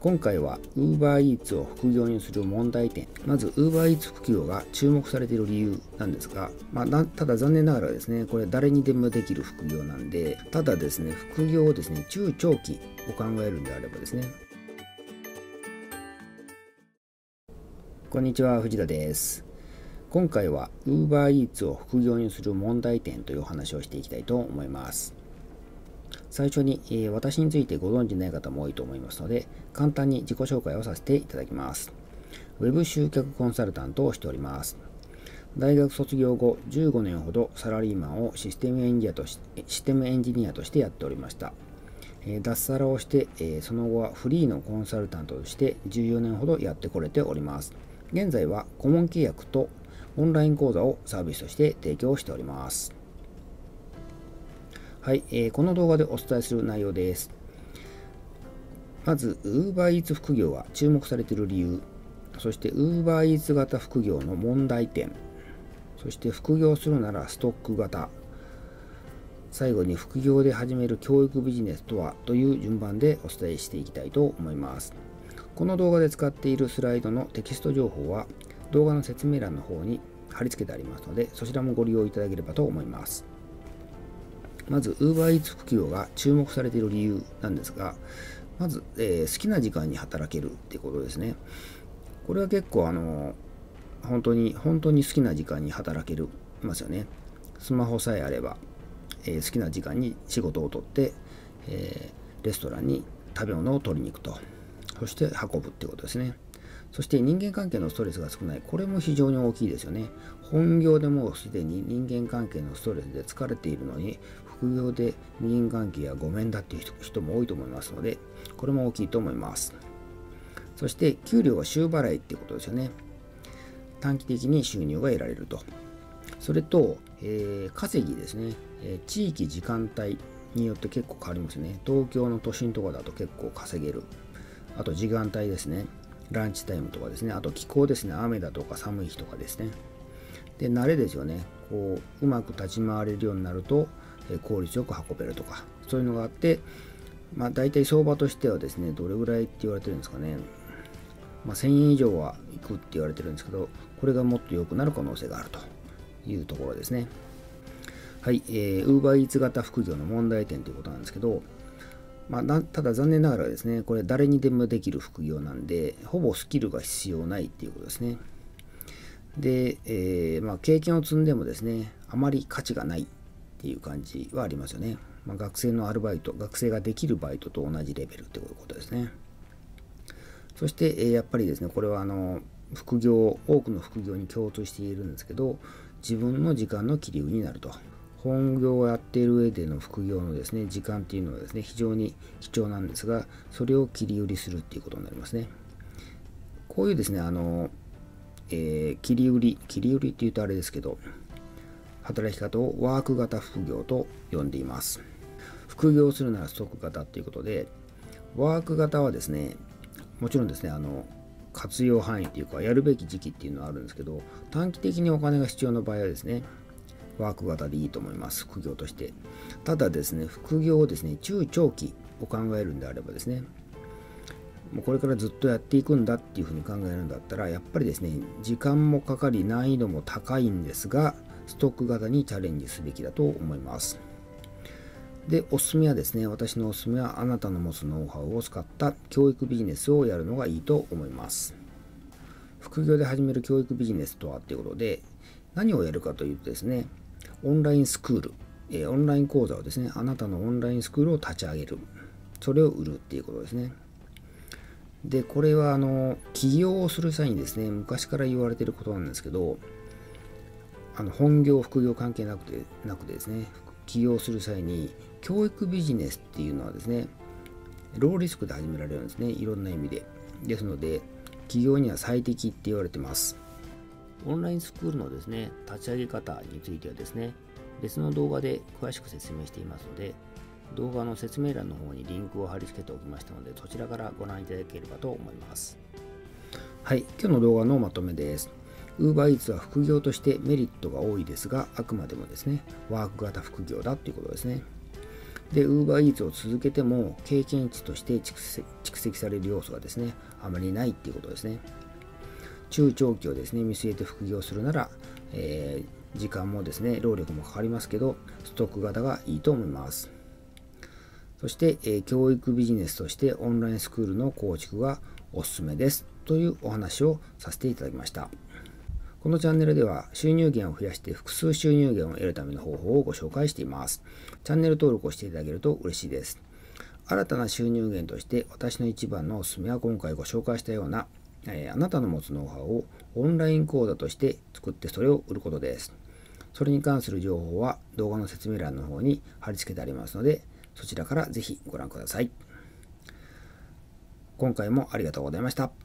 今回は UberEats を副業にする問題点。まず UberEats 副業が注目されている理由なんですが、ただ残念ながらですね、これ誰にでもできる副業なんで、ただですね、副業をですね、中長期を考えるんであればですね。こんにちは、藤田です。今回は UberEats を副業にする問題点というお話をしていきたいと思います。最初に、私についてご存じない方も多いと思いますので、簡単に自己紹介をさせていただきます。ウェブ集客コンサルタントをしております。大学卒業後、15年ほどサラリーマンをシステムエンジニアとしてやっておりました。脱サラをして、その後はフリーのコンサルタントとして14年ほどやってこれております。現在は顧問契約とオンライン講座をサービスとして提供しております。はい、この動画でお伝えする内容です。まず、UberEats 副業が注目されている理由、そして UberEats 型副業の問題点、そして副業するならストック型、最後に副業で始める教育ビジネスとはという順番でお伝えしていきたいと思います。この動画で使っているスライドのテキスト情報は動画の説明欄の方に貼り付けてありますので、そちらもご利用いただければと思います。まず UberEats 副業が注目されている理由なんですが、まず、好きな時間に働けるっていうことですね。これは結構本当に好きな時間に働けますよね。スマホさえあれば、好きな時間に仕事を取って、レストランに食べ物を取りに行くと、そして運ぶっていうことですね。そして人間関係のストレスが少ない。これも非常に大きいですよね。本業でもうすでに人間関係のストレスで疲れているのに、副業で人間関係やごめんだっていう人も多いと思いますので、これも大きいと思います。そして給料が週払いっていうことですよね。短期的に収入が得られると。それと、稼ぎですね。地域時間帯によって結構変わりますね。東京の都心とかだと結構稼げる。あと時間帯ですね。ランチタイムとかですね。あと気候ですね。雨だとか寒い日とかですね。で、慣れですよね。うまく立ち回れるようになると、効率よく運べるとか、そういうのがあって、大体相場としてはですね、どれぐらいって言われてるんですかね。1000円以上はいくって言われてるんですけど、これがもっと良くなる可能性があるというところですね。はい、UberEats 型副業の問題点ということなんですけど、ただ残念ながらですね、これ誰にでもできる副業なんで、ほぼスキルが必要ないっていうことですね。で、経験を積んでもですね、あまり価値がないっていう感じはありますよね。学生のアルバイト、学生ができるバイトと同じレベルってことですね。そして、やっぱりですね、これは多くの副業に共通しているんですけど、自分の時間の切り売りになると。本業をやっている上での副業のですね、時間っていうのはですね、非常に貴重なんですが、それを切り売りするっていうことになりますね。こういうですね、切り売りって言うとあれですけど、働き方をワーク型副業と呼んでいます。副業するならストック型ということで、ワーク型はですね、もちろんですね、活用範囲というか、やるべき時期っていうのはあるんですけど、短期的にお金が必要な場合はですね、ワーク型でいいと思います。副業として。ただですね、副業をですね、中長期を考えるんであればですね、もうこれからずっとやっていくんだっていうふうに考えるんだったら、やっぱりですね、時間もかかり難易度も高いんですが、ストック型にチャレンジすべきだと思います。で、おすすめはですね、私のおすすめはあなたの持つノウハウを使った教育ビジネスをやるのがいいと思います。副業で始める教育ビジネスとはということで、何をやるかというとですね、オンラインスクール、オンライン講座をですね、あなたのオンラインスクールを立ち上げる。それを売るっていうことですね。で、これは起業をする際にですね、昔から言われていることなんですけど、本業、副業関係なくてですね、起業する際に、教育ビジネスっていうのはですね、ローリスクで始められるんですね、いろんな意味で。ですので、起業には最適って言われてます。オンラインスクールのですね、立ち上げ方についてはですね、別の動画で詳しく説明していますので、動画の説明欄の方にリンクを貼り付けておきましたので、そちらからご覧いただければと思います。はい、今日の動画のまとめです。UberEats は副業としてメリットが多いですが、あくまでもですね、ワーク型副業だということですね。 で、UberEats を続けても経験値として蓄積される要素がですね、あまりないっていうことですね。中長期をですね、見据えて副業するなら、時間もですね、労力もかかりますけど、ストック型がいいと思います。そして、教育ビジネスとしてオンラインスクールの構築がおすすめですというお話をさせていただきました。このチャンネルでは収入源を増やして複数収入源を得るための方法をご紹介しています。チャンネル登録をしていただけると嬉しいです。新たな収入源として私の一番のおすすめは今回ご紹介したような、あなたの持つノウハウをオンライン講座として作ってそれを売ることです。それに関する情報は動画の説明欄の方に貼り付けてありますので、そちらからぜひご覧ください。今回もありがとうございました。